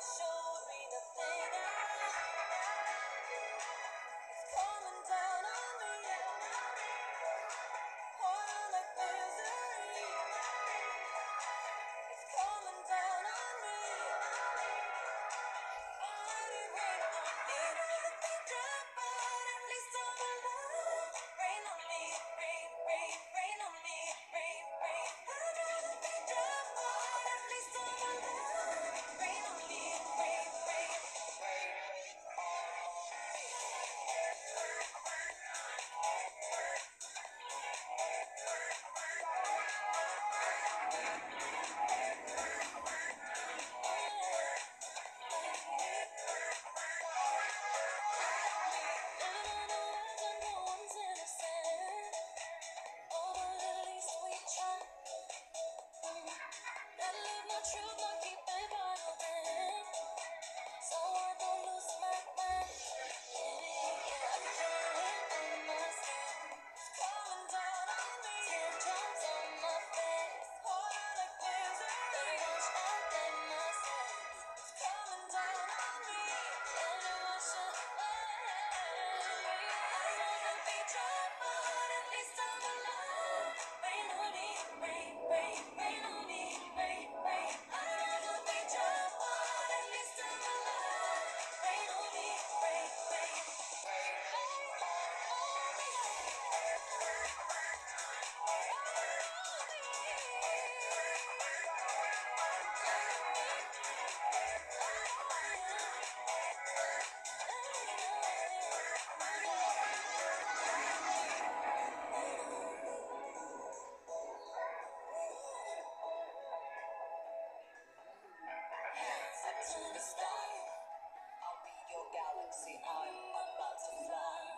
Show me the thing it's coming down on me. Pouring like misery. It's coming down on me. Let it rain on me. Let me drop out. At least I'm alive. Rain on me. Rain, rain, rain on me. Rain, rain. Let me drop out. At least I'm alive. Rain on me. Rain, rain, rain, rain truth, not keep it bottled in. So I don't lose my mind. Yeah, I'm feeling my skin. It's coming down on me. Teardrops on my face. Pouring like misery. Baby, watch out, blame myself. It's coming down on me. Let it wash away. I'd rather be dry, but at least I'm alive. Rain on me, rain, rain, rain on me, rain, rain. I'd rather be dry, but at least I'm alive. Rain on me, rain, rain, rain, rain on me. Up to the sky, I'll be your galaxy. I'm about to fly.